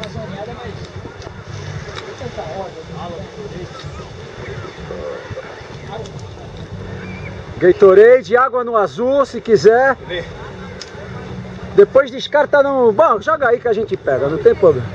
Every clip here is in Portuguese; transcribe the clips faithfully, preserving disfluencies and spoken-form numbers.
Gatorade, água no azul, se quiser. Depois descarta no... Bom, joga aí que a gente pega, não tem problema.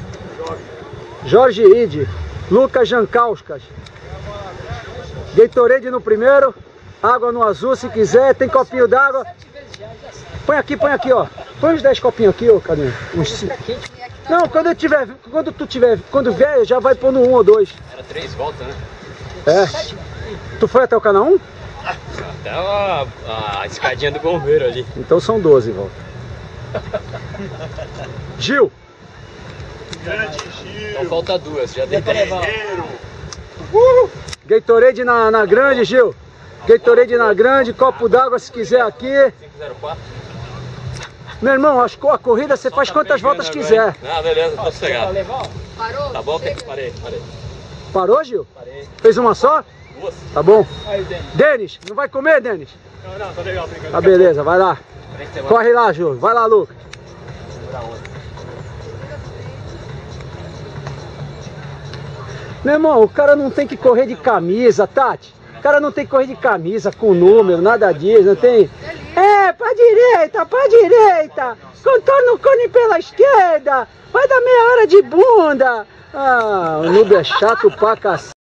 Jorge Ide, Lucas Jankauskas. Gatorade no primeiro, água no azul, se quiser. Tem copinho d'água. Põe aqui, põe aqui, ó. Põe uns dez copinhos aqui, ó, cadê? Uns... Não, quando eu tiver, quando tu tiver, quando vier, já vai pôr no um ou dois. Era três voltas, né? É. Tu foi até o canal um? Até a, a escadinha do bombeiro ali. Então são doze voltas. Gil. Grande Gil. Então falta duas, já dei pra levar. Uh! Gatorade na, na grande, Gil. Gatorade na grande, copo d'água se quiser aqui. cinco zero quatro. Meu irmão, acho que a corrida você faz quantas voltas quiser. Ah, beleza, tô sossegado. Parou? Tá bom? Parei, parei. Parou, Gil? Parei. Fez uma só? Duas. Tá bom. Denis, não vai comer, Denis? Não, não, tá legal, brincando. Tá beleza, vai lá. Corre lá, Gil. Vai lá, Lucas. Meu irmão, o cara não tem que correr de camisa, Tati. O cara não tem que correr de camisa com número, nada disso, não tem... É, pra direita, pra direita. Contorna o cone pela esquerda. Vai dar meia hora de bunda. Ah, o noob é chato pra cacete.